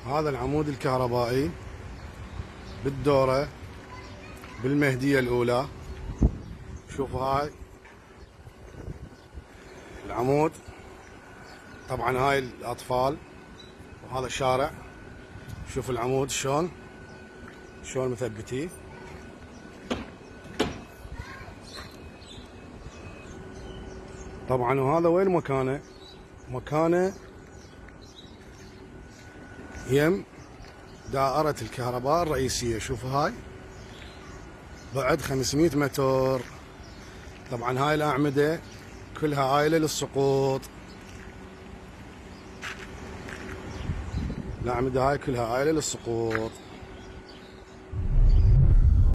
هذا العمود الكهربائي بالدورة بالمهدية الأولى. شوفوا هاي العمود، طبعا هاي الأطفال وهذا شارع. شوف العمود شلون مثبتيه. طبعا وهذا وين مكانه؟ مكانه يم دائرة الكهرباء الرئيسية. شوفوا هاي بعد 500 متر. طبعا هاي الأعمدة كلها عايلة للسقوط. الأعمدة هاي كلها عايلة للسقوط.